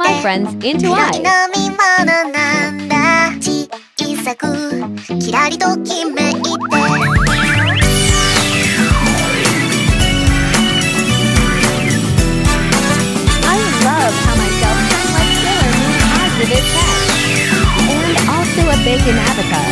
my friends into 暗 eyes. い飲み物なんだ小さくキラリときめいて I love how my self-shine like Sailor Moon has with its head. And also a bacon avocado.